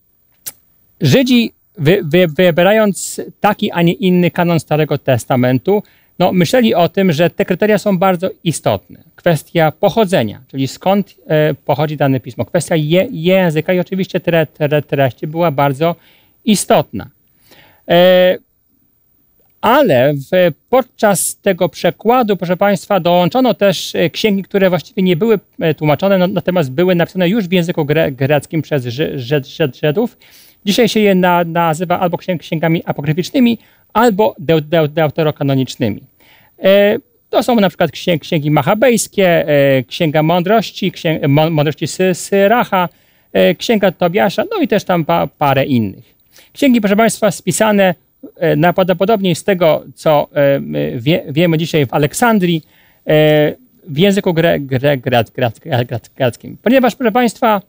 Żydzi wy, wy, wybierając taki, a nie inny kanon Starego Testamentu, no, myśleli o tym, że te kryteria są bardzo istotne. Kwestia pochodzenia, czyli skąd e, pochodzi dane pismo. Kwestia je, języka i oczywiście tre, tre, treści była bardzo istotna. E, ale w, podczas tego przekładu, proszę Państwa, dołączono też księgi, które właściwie nie były tłumaczone, no, natomiast były napisane już w języku gre, greckim przez Żydów. Dzisiaj się je na, nazywa albo księg, księgami apokryficznymi, albo de, de, deuterokanonicznymi. E, to są na przykład księgi, księgi machabejskie, e, Księga Mądrości, księg, Mądrości Sy, Syracha, e, Księga Tobiasza, no i też tam pa, parę innych. Księgi, proszę Państwa, spisane najprawdopodobniej z tego, co wie, wiemy dzisiaj w Aleksandrii, w języku gre, gre, gre, gre, greckim. Ponieważ, proszę Państwa,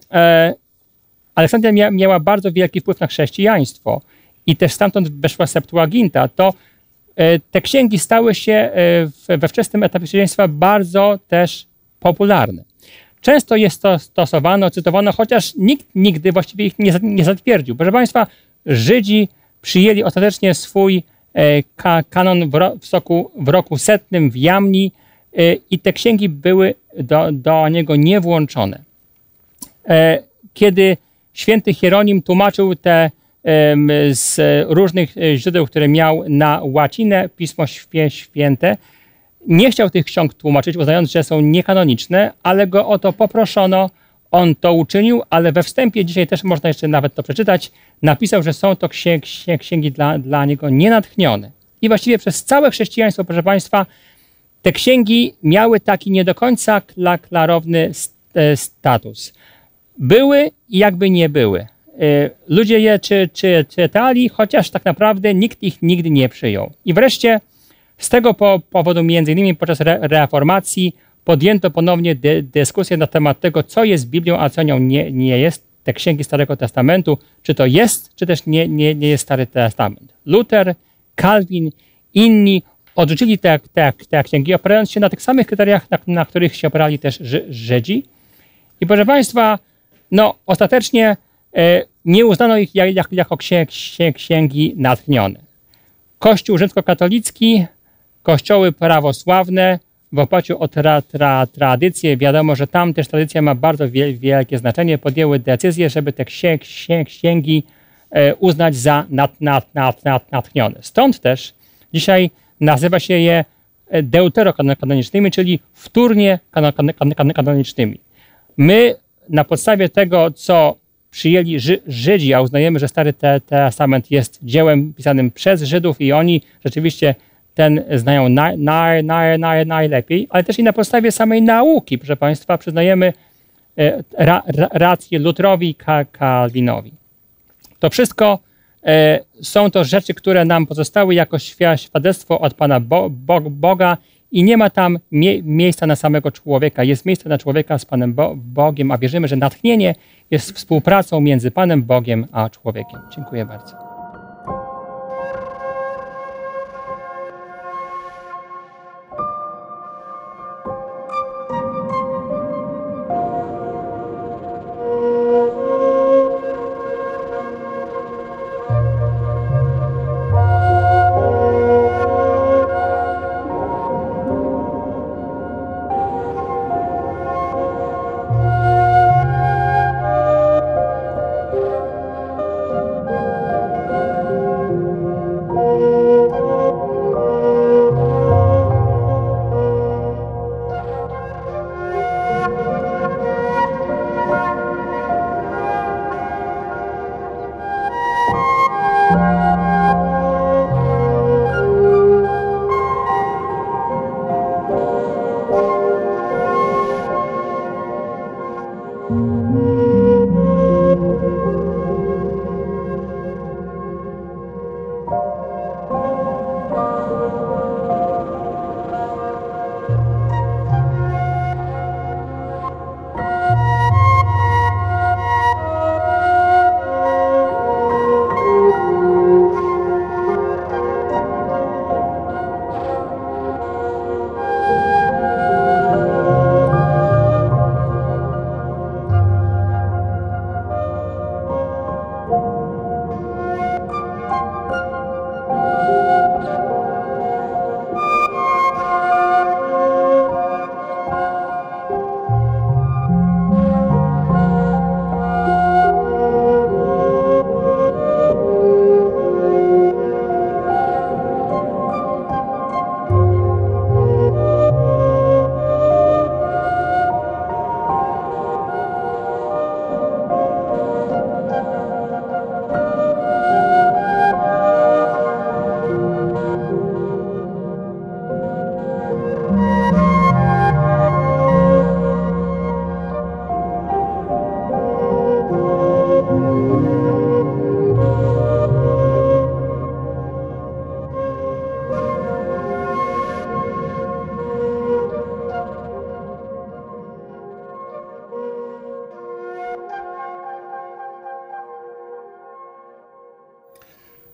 Aleksandria mia, miała bardzo wielki wpływ na chrześcijaństwo i też stamtąd weszła Septuaginta, to te księgi stały się we wczesnym etapie chrześcijaństwa bardzo też popularne. Często jest to stosowano, cytowano, chociaż nikt nigdy właściwie ich nie, nie zatwierdził. Proszę Państwa, Żydzi przyjęli ostatecznie swój e, ka, kanon w, ro, w, soku, w roku setnym w Jamni e, i te księgi były do, do niego niewłączone. E, kiedy święty Hieronim tłumaczył te e, z różnych źródeł, które miał na łacinę Pismo Święte, nie chciał tych ksiąg tłumaczyć, uznając, że są niekanoniczne, ale go o to poproszono. On to uczynił, ale we wstępie, dzisiaj też można jeszcze nawet to przeczytać, napisał, że są to księgi, księgi dla, dla niego nienatchnione. I właściwie przez całe chrześcijaństwo, proszę Państwa, te księgi miały taki nie do końca klarowny status. Były i jakby nie były. Ludzie je czy, czy, czytali, chociaż tak naprawdę nikt ich nigdy nie przyjął. I wreszcie z tego powodu, między innymi podczas re reformacji, podjęto ponownie dy dyskusję na temat tego, co jest Biblią, a co nią nie, nie jest. Te księgi Starego Testamentu, czy to jest, czy też nie, nie, nie jest Stary Testament. Luther, Calvin, inni odrzucili te, te, te księgi, opierając się na tych samych kryteriach, na, na których się opierali też Żydzi. I proszę Państwa, no ostatecznie e, nie uznano ich jak, jak, jako księg, księgi natchnione. Kościół rzymskokatolicki, kościoły prawosławne, w oparciu o tra, tra, tradycję, wiadomo, że tam też tradycja ma bardzo wie, wielkie znaczenie, podjęły decyzję, żeby te księg, księg, księgi e, uznać za nat, nat, nat, nat, natchnione. Stąd też dzisiaj nazywa się je deuterokanonicznymi, czyli wtórnie kanonicznymi. My na podstawie tego, co przyjęli Ży, Żydzi, a uznajemy, że Stary Testament jest dziełem pisanym przez Żydów i oni rzeczywiście ten znają naj, naj, naj, naj, najlepiej, ale też i na podstawie samej nauki, proszę Państwa, przyznajemy ra, ra, rację Lutrowi i Kalwinowi. To wszystko e, są to rzeczy, które nam pozostały jako świadectwo od Pana Bo, Bo, Boga i nie ma tam mie, miejsca na samego człowieka. Jest miejsce na człowieka z Panem Bo, Bogiem, a wierzymy, że natchnienie jest współpracą między Panem Bogiem a człowiekiem. Dziękuję bardzo.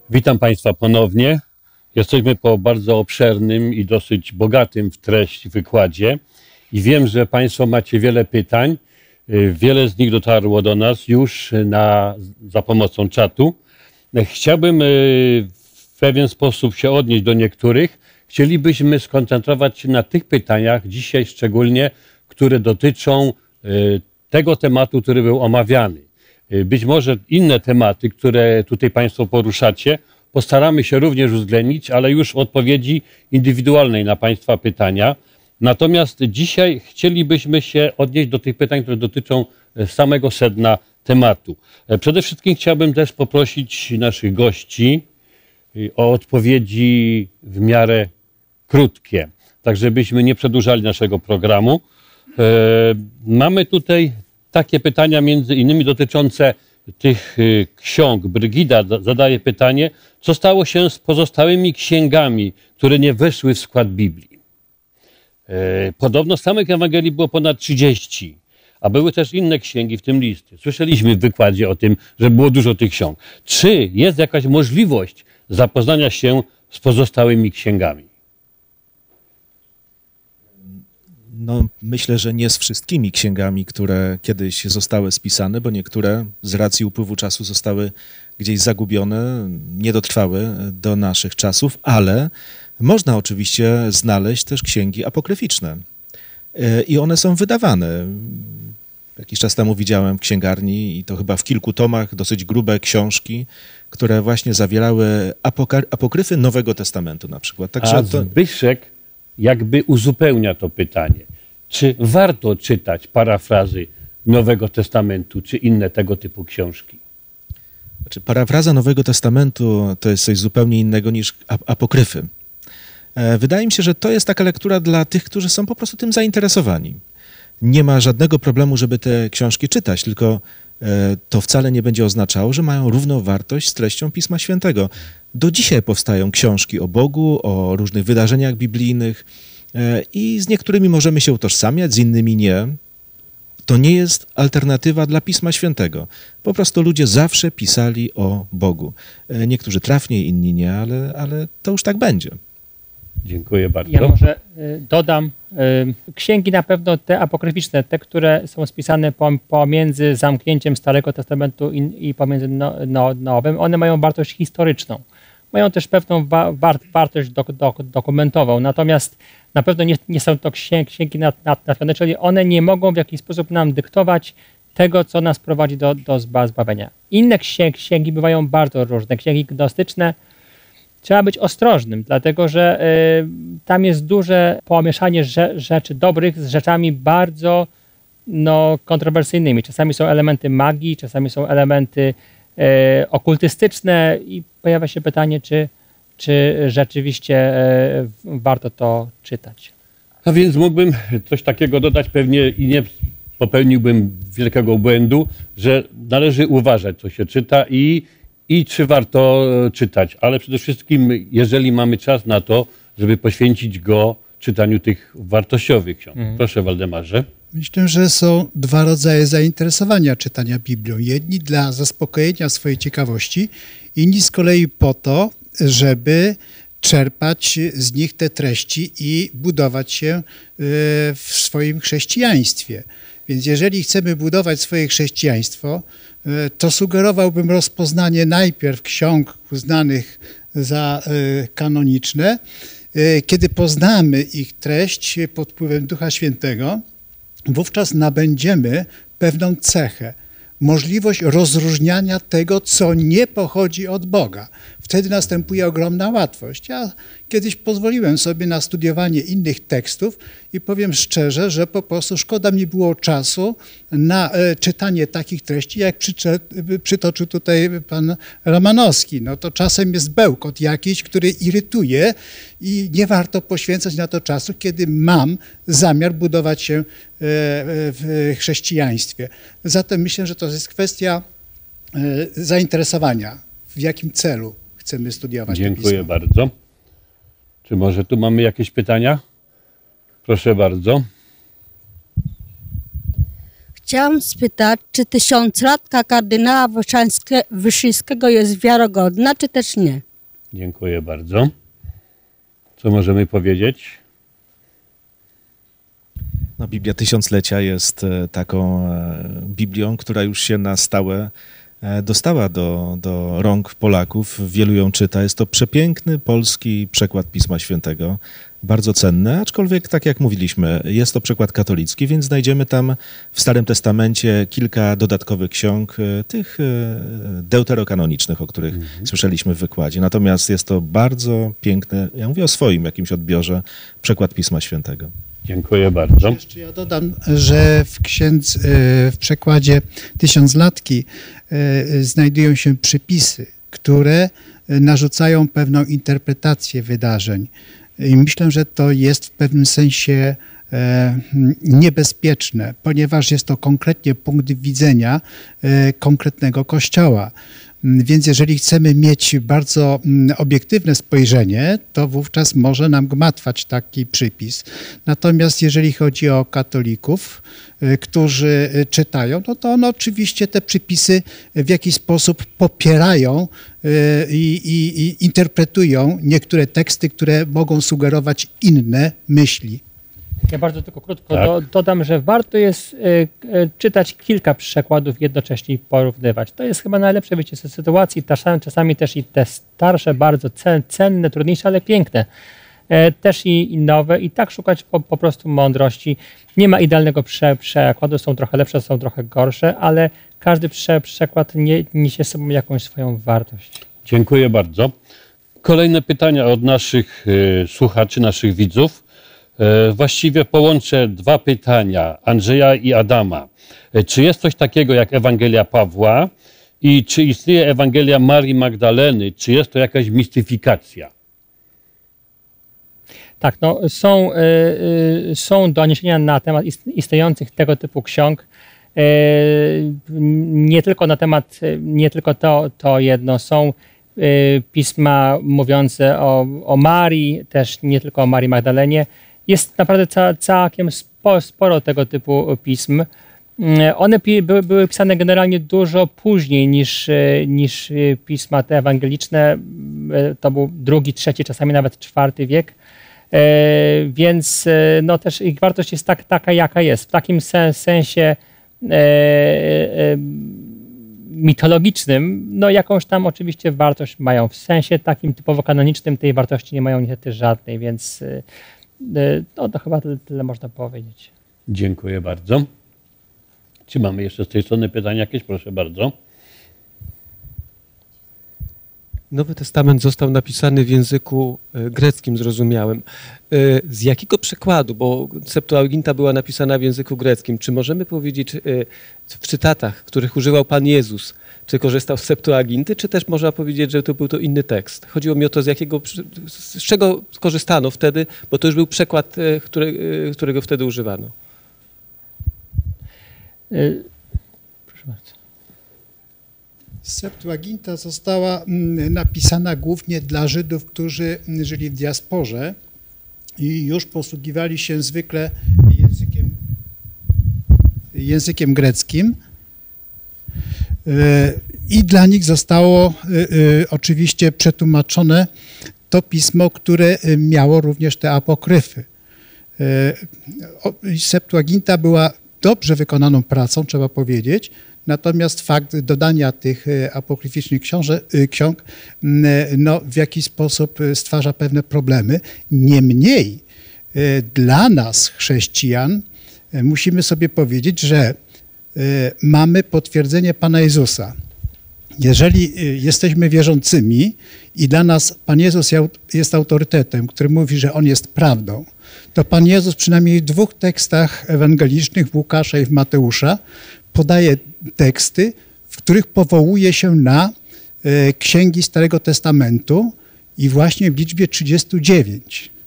Witam Państwa ponownie. Jesteśmy po bardzo obszernym i dosyć bogatym w treść wykładzie i wiem, że Państwo macie wiele pytań. Wiele z nich dotarło do nas już na, za pomocą czatu. Chciałbym w pewien sposób się odnieść do niektórych. Chcielibyśmy skoncentrować się na tych pytaniach dzisiaj szczególnie, które dotyczą tego tematu, który był omawiany. Być może inne tematy, które tutaj Państwo poruszacie, postaramy się również uwzględnić, ale już w odpowiedzi indywidualnej na Państwa pytania. Natomiast dzisiaj chcielibyśmy się odnieść do tych pytań, które dotyczą samego sedna tematu. Przede wszystkim chciałbym też poprosić naszych gości o odpowiedzi w miarę krótkie, tak żebyśmy nie przedłużali naszego programu. Mamy tutaj takie pytania między innymi dotyczące tych ksiąg. Brygida zadaje pytanie, co stało się z pozostałymi księgami, które nie weszły w skład Biblii. Podobno samych Ewangelii było ponad trzydzieści, a były też inne księgi, w tym listy. Słyszeliśmy w wykładzie o tym, że było dużo tych ksiąg. Czy jest jakaś możliwość zapoznania się z pozostałymi księgami? No, myślę, że nie z wszystkimi księgami, które kiedyś zostały spisane, bo niektóre z racji upływu czasu zostały gdzieś zagubione, nie dotrwały do naszych czasów, ale można oczywiście znaleźć też księgi apokryficzne i one są wydawane. Jakiś czas temu widziałem w księgarni i to chyba w kilku tomach dosyć grube książki, które właśnie zawierały apokryfy Nowego Testamentu na przykład. Także A to... Zbyszek jakby uzupełnia to pytanie. Czy warto czytać parafrazy Nowego Testamentu, czy inne tego typu książki? Znaczy, parafraza Nowego Testamentu to jest coś zupełnie innego niż apokryfy. Wydaje mi się, że to jest taka lektura dla tych, którzy są po prostu tym zainteresowani. Nie ma żadnego problemu, żeby te książki czytać, tylko to wcale nie będzie oznaczało, że mają równą wartość z treścią Pisma Świętego. Do dzisiaj powstają książki o Bogu, o różnych wydarzeniach biblijnych i z niektórymi możemy się utożsamiać, z innymi nie. To nie jest alternatywa dla Pisma Świętego. Po prostu ludzie zawsze pisali o Bogu. Niektórzy trafniej, inni nie, ale, ale to już tak będzie. Dziękuję bardzo. Ja może dodam, księgi na pewno te apokryficzne, te, które są spisane pomiędzy zamknięciem Starego Testamentu i, i pomiędzy no, no, Nowym, one mają wartość historyczną. Mają też pewną wa war wartość dok dok dokumentową, natomiast na pewno nie, nie są to księgi, księgi natchnione, czyli one nie mogą w jakiś sposób nam dyktować tego, co nas prowadzi do, do zbawienia. Inne księgi, księgi bywają bardzo różne. Księgi gnostyczne trzeba być ostrożnym, dlatego że y, tam jest duże pomieszanie rze rzeczy dobrych z rzeczami bardzo no, kontrowersyjnymi. Czasami są elementy magii, czasami są elementy y, okultystyczne i pojawia się pytanie, czy, czy rzeczywiście y, warto to czytać. A więc mógłbym coś takiego dodać pewnie i nie popełniłbym wielkiego błędu, że należy uważać, co się czyta i I czy warto czytać, ale przede wszystkim, jeżeli mamy czas na to, żeby poświęcić go czytaniu tych wartościowych ksiąg. Mhm. Proszę, Waldemarze. Myślę, że są dwa rodzaje zainteresowania czytania Biblią. Jedni dla zaspokojenia swojej ciekawości, inni z kolei po to, żeby czerpać z nich te treści i budować się w swoim chrześcijaństwie. Więc jeżeli chcemy budować swoje chrześcijaństwo, to sugerowałbym rozpoznanie najpierw ksiąg uznanych za kanoniczne. Kiedy poznamy ich treść pod wpływem Ducha Świętego, wówczas nabędziemy pewną cechę, możliwość rozróżniania tego, co nie pochodzi od Boga. Wtedy następuje ogromna łatwość. Ja kiedyś pozwoliłem sobie na studiowanie innych tekstów i powiem szczerze, że po prostu szkoda mi było czasu na czytanie takich treści, jak przytoczył tutaj pan Romanowski. No to czasem jest bełkot jakiś, który irytuje i nie warto poświęcać na to czasu, kiedy mam zamiar budować się w chrześcijaństwie. Zatem myślę, że to jest kwestia zainteresowania, w jakim celu chcemy studiować. Dziękuję bardzo. Czy może tu mamy jakieś pytania? Proszę bardzo. Chciałam spytać, czy tysiąclatka kardynała Wyszyńskie, Wyszyńskiego jest wiarygodna, czy też nie? Dziękuję bardzo. Co możemy powiedzieć? No, Biblia Tysiąclecia jest e, taką e, Biblią, która już się na stałe e, dostała do, do rąk Polaków. Wielu ją czyta. Jest to przepiękny polski przekład Pisma Świętego. Bardzo cenny, aczkolwiek tak jak mówiliśmy, jest to przekład katolicki, więc znajdziemy tam w Starym Testamencie kilka dodatkowych ksiąg, e, tych e, deuterokanonicznych, o których mhm. słyszeliśmy w wykładzie. Natomiast jest to bardzo piękny, ja mówię o swoim jakimś odbiorze, przekład Pisma Świętego. Dziękuję bardzo. Jeszcze ja dodam, że w, księdz, w przekładzie Tysiąclatki znajdują się przypisy, które narzucają pewną interpretację wydarzeń. I myślę, że to jest w pewnym sensie niebezpieczne, ponieważ jest to konkretnie punkt widzenia konkretnego kościoła. Więc jeżeli chcemy mieć bardzo obiektywne spojrzenie, to wówczas może nam gmatwać taki przypis. Natomiast jeżeli chodzi o katolików, którzy czytają, no to one oczywiście te przypisy w jakiś sposób popierają i, i, i interpretują niektóre teksty, które mogą sugerować inne myśli. Ja bardzo tylko krótko tak. do, dodam, że warto jest y, y, czytać kilka przekładów jednocześnie i porównywać. To jest chyba najlepsze wyjście z sytuacji. Czasami, czasami też i te starsze, bardzo cenne, trudniejsze, ale piękne. E, też i, i nowe i tak szukać po, po prostu mądrości. Nie ma idealnego prze, przekładu, są trochę lepsze, są trochę gorsze, ale każdy prze, przekład nie, niesie z sobą jakąś swoją wartość. Dziękuję bardzo. Kolejne pytania od naszych y, słuchaczy, naszych widzów. Właściwie połączę dwa pytania Andrzeja i Adama. Czy jest coś takiego jak Ewangelia Pawła i czy istnieje Ewangelia Marii Magdaleny? Czy jest to jakaś mistyfikacja? Tak, no, są, y, y, są doniesienia na temat istniejących tego typu ksiąg. Y, nie tylko na temat, nie tylko to, to jedno. Są y, pisma mówiące o, o Marii, też nie tylko o Marii Magdalenie. Jest naprawdę ca, całkiem sporo, sporo tego typu pism. One pi, były, były pisane generalnie dużo później niż, niż pisma te ewangeliczne. To był drugi, trzeci, czasami nawet czwarty wiek. E, więc no też ich wartość jest tak, taka, jaka jest. W takim sens, sensie e, e, mitologicznym, no jakąś tam oczywiście wartość mają. W sensie takim typowo kanonicznym tej wartości nie mają niestety żadnej, więc no to chyba tyle, tyle można powiedzieć. Dziękuję bardzo. Czy mamy jeszcze z tej strony pytania jakieś? Proszę bardzo. Nowy Testament został napisany w języku greckim zrozumiałym. Z jakiego przekładu, bo Septuaginta była napisana w języku greckim, czy możemy powiedzieć w cytatach, których używał Pan Jezus, czy korzystał z Septuaginty, czy też można powiedzieć, że to był to inny tekst? Chodziło mi o to, z jakiego, z czego korzystano wtedy, bo to już był przekład, który, którego wtedy używano. Proszę bardzo. Septuaginta została napisana głównie dla Żydów, którzy żyli w diasporze i już posługiwali się zwykle językiem, językiem greckim. I dla nich zostało oczywiście przetłumaczone to pismo, które miało również te apokryfy. Septuaginta była dobrze wykonaną pracą, trzeba powiedzieć, natomiast fakt dodania tych apokryficznych książek, ksiąg no, w jakiś sposób stwarza pewne problemy. Niemniej dla nas, chrześcijan, musimy sobie powiedzieć, że mamy potwierdzenie Pana Jezusa. Jeżeli jesteśmy wierzącymi i dla nas Pan Jezus jest autorytetem, który mówi, że On jest prawdą, to Pan Jezus przynajmniej w dwóch tekstach ewangelicznych, w Łukasza i w Mateusza, podaje teksty, w których powołuje się na księgi Starego Testamentu i właśnie w liczbie trzydziestu dziewięciu.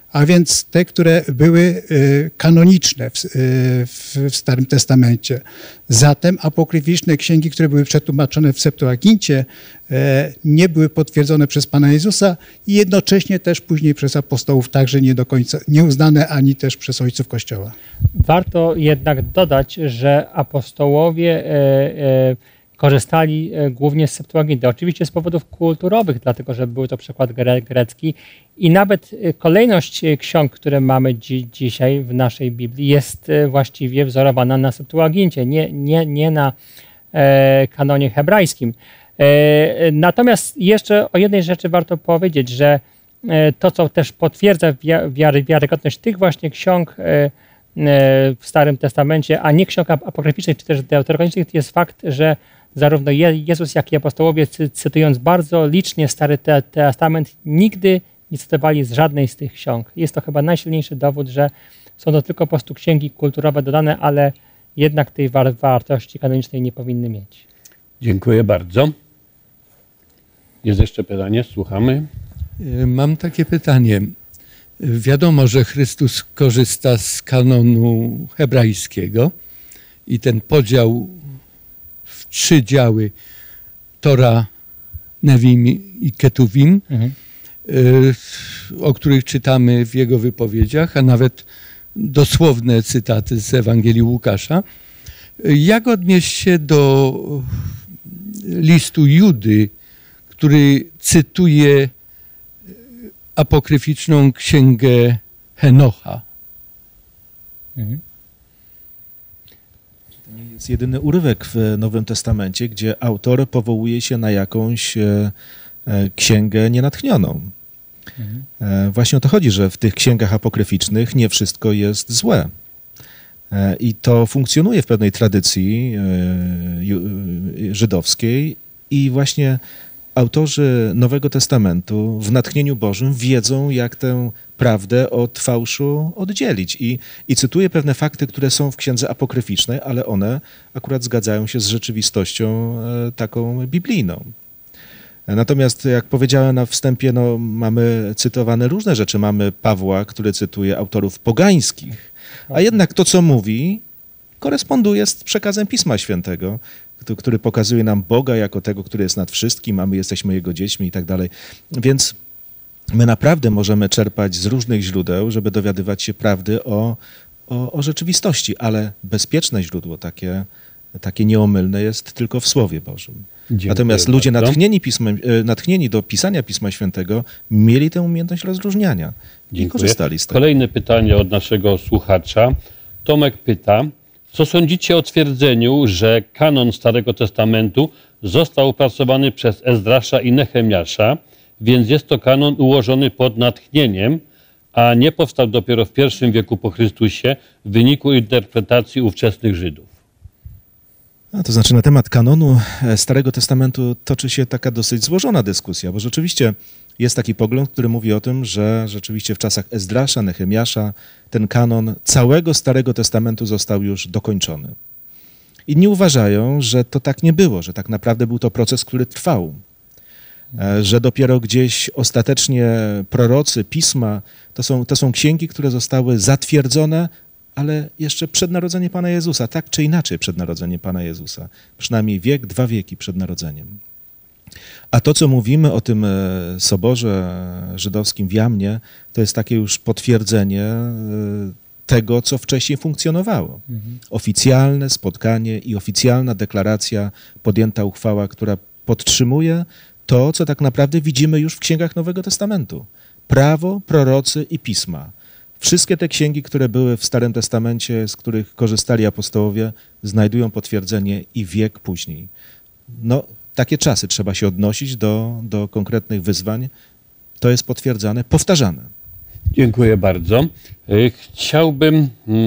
a więc te, które były kanoniczne w, w, w Starym Testamencie. Zatem apokryficzne księgi, które były przetłumaczone w Septuagincie, nie były potwierdzone przez Pana Jezusa i jednocześnie też później przez apostołów także nie do końca nieuznane ani też przez ojców Kościoła. Warto jednak dodać, że apostołowie e, e, korzystali głównie z Septuaginty. Oczywiście z powodów kulturowych, dlatego że był to przykład gre, grecki i nawet kolejność ksiąg, które mamy dzi, dzisiaj w naszej Biblii jest właściwie wzorowana na Septuagincie, nie, nie, nie na e, kanonie hebrajskim. E, natomiast jeszcze o jednej rzeczy warto powiedzieć, że e, to, co też potwierdza wiary, wiarygodność tych właśnie ksiąg e, w Starym Testamencie, a nie ksiąg apokryficznych czy też deuteronomicznych, jest fakt, że zarówno Jezus, jak i apostołowie, cytując bardzo licznie Stary Testament, nigdy nie cytowali z żadnej z tych ksiąg. Jest to chyba najsilniejszy dowód, że są to tylko po prostu księgi kulturowe dodane, ale jednak tej war wartości kanonicznej nie powinny mieć. Dziękuję bardzo. Jest jeszcze pytanie? Słuchamy. Mam takie pytanie. Wiadomo, że Chrystus korzysta z kanonu hebrajskiego i ten podział w trzy działy Tora, Nevim i Ketuvim, mhm. o których czytamy w jego wypowiedziach, a nawet dosłowne cytaty z Ewangelii Łukasza. Jak odnieść się do listu Judy, który cytuje apokryficzną księgę Henocha? Mhm. To nie jest jedyny urywek w Nowym Testamencie, gdzie autor powołuje się na jakąś e, księgę nienatchnioną. Mhm. E, właśnie o to chodzi, że w tych księgach apokryficznych nie wszystko jest złe. E, I to funkcjonuje w pewnej tradycji e, żydowskiej i właśnie autorzy Nowego Testamentu w natchnieniu Bożym wiedzą, jak tę prawdę od fałszu oddzielić. I, i cytuję pewne fakty, które są w księdze apokryficznej, ale one akurat zgadzają się z rzeczywistością e, taką biblijną. Natomiast, jak powiedziałem na wstępie, no, mamy cytowane różne rzeczy. Mamy Pawła, który cytuje autorów pogańskich, a jednak to, co mówi, koresponduje z przekazem Pisma Świętego, który pokazuje nam Boga jako tego, który jest nad wszystkim, a my jesteśmy Jego dziećmi i tak dalej. Więc my naprawdę możemy czerpać z różnych źródeł, żeby dowiadywać się prawdy o, o, o rzeczywistości, ale bezpieczne źródło, takie, takie nieomylne jest tylko w Słowie Bożym. Dziękuję Natomiast bardzo. Ludzie natchnieni, pismem, natchnieni do pisania Pisma Świętego mieli tę umiejętność rozróżniania i korzystali z tego. Kolejne pytanie od naszego słuchacza. Tomek pyta, co sądzicie o twierdzeniu, że kanon Starego Testamentu został opracowany przez Ezdrasza i Nehemiasza, więc jest to kanon ułożony pod natchnieniem, a nie powstał dopiero w pierwszym wieku po Chrystusie w wyniku interpretacji ówczesnych Żydów? A to znaczy na temat kanonu Starego Testamentu toczy się taka dosyć złożona dyskusja, bo rzeczywiście jest taki pogląd, który mówi o tym, że rzeczywiście w czasach Ezdrasza, Nehemiasza ten kanon całego Starego Testamentu został już dokończony. Inni uważają, że to tak nie było, że tak naprawdę był to proces, który trwał, że dopiero gdzieś ostatecznie prorocy, pisma, to są, to są księgi, które zostały zatwierdzone, ale jeszcze przed narodzeniem Pana Jezusa, tak czy inaczej przed narodzeniem Pana Jezusa. Przynajmniej wiek, dwa wieki przed narodzeniem. A to, co mówimy o tym soborze żydowskim w Jamnie, to jest takie już potwierdzenie tego, co wcześniej funkcjonowało. Mhm. Oficjalne spotkanie i oficjalna deklaracja, podjęta uchwała, która podtrzymuje to, co tak naprawdę widzimy już w księgach Nowego Testamentu. Prawo, prorocy i pisma. Wszystkie te księgi, które były w Starym Testamencie, z których korzystali apostołowie, znajdują potwierdzenie i wiek później. No, takie czasy trzeba się odnosić do, do konkretnych wyzwań. To jest potwierdzane, powtarzane. Dziękuję bardzo. Chciałbym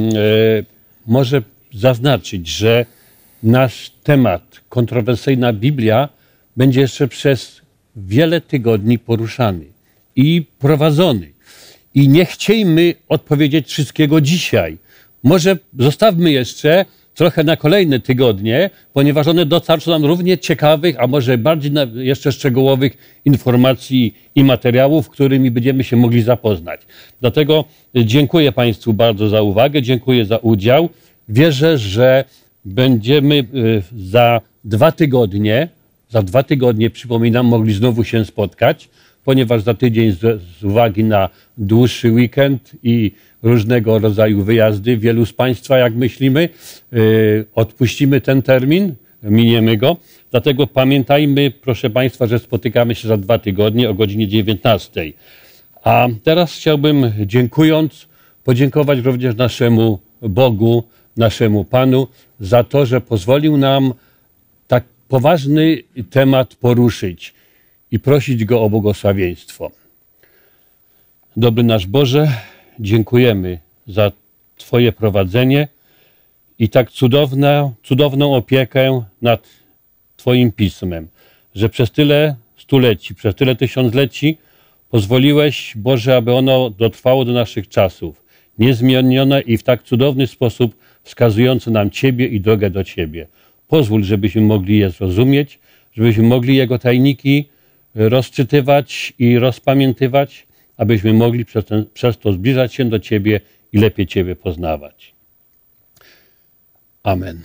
może zaznaczyć, że nasz temat, kontrowersyjna Biblia, będzie jeszcze przez wiele tygodni poruszany i prowadzony. I nie chciejmy odpowiedzieć wszystkiego dzisiaj. Może zostawmy jeszcze trochę na kolejne tygodnie, ponieważ one dostarczą nam równie ciekawych, a może bardziej jeszcze szczegółowych informacji i materiałów, którymi będziemy się mogli zapoznać. Dlatego dziękuję Państwu bardzo za uwagę, dziękuję za udział. Wierzę, że będziemy za dwa tygodnie, za dwa tygodnie, przypominam, mogli znowu się spotkać, ponieważ za tydzień z, z uwagi na dłuższy weekend i różnego rodzaju wyjazdy, wielu z Państwa, jak myślimy, yy, odpuścimy ten termin, miniemy go. Dlatego pamiętajmy, proszę Państwa, że spotykamy się za dwa tygodnie o godzinie dziewiętnastej. A teraz chciałbym, dziękując, podziękować również naszemu Bogu, naszemu Panu za to, że pozwolił nam tak poważny temat poruszyć i prosić Go o błogosławieństwo. Dobry nasz Boże, dziękujemy za Twoje prowadzenie i tak cudowne, cudowną opiekę nad Twoim Pismem, że przez tyle stuleci, przez tyle tysiącleci pozwoliłeś, Boże, aby ono dotrwało do naszych czasów, niezmienione i w tak cudowny sposób wskazujący nam Ciebie i drogę do Ciebie. Pozwól, żebyśmy mogli je zrozumieć, żebyśmy mogli Jego tajniki rozczytywać i rozpamiętywać, abyśmy mogli przez, ten, przez to zbliżać się do Ciebie i lepiej Ciebie poznawać. Amen.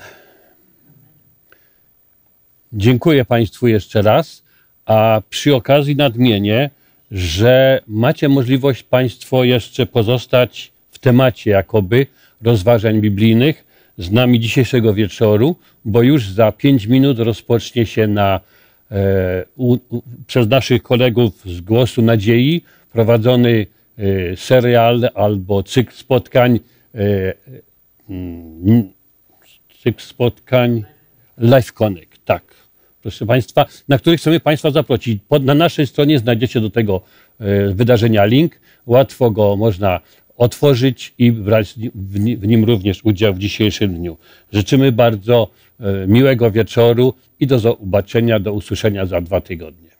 Dziękuję Państwu jeszcze raz, a przy okazji nadmienię, że macie możliwość Państwo jeszcze pozostać w temacie jakoby rozważań biblijnych z nami dzisiejszego wieczoru, bo już za pięć minut rozpocznie się na, e, u, u, przez naszych kolegów z Głosu Nadziei prowadzony e, serial albo cykl spotkań, e, m, cykl spotkań Life Connect, tak, proszę Państwa, na których chcemy Państwa zaprosić. Pod, na naszej stronie znajdziecie do tego e, wydarzenia link, łatwo go można otworzyć i brać w nim również udział w dzisiejszym dniu. Życzymy bardzo miłego wieczoru i do zobaczenia, do usłyszenia za dwa tygodnie.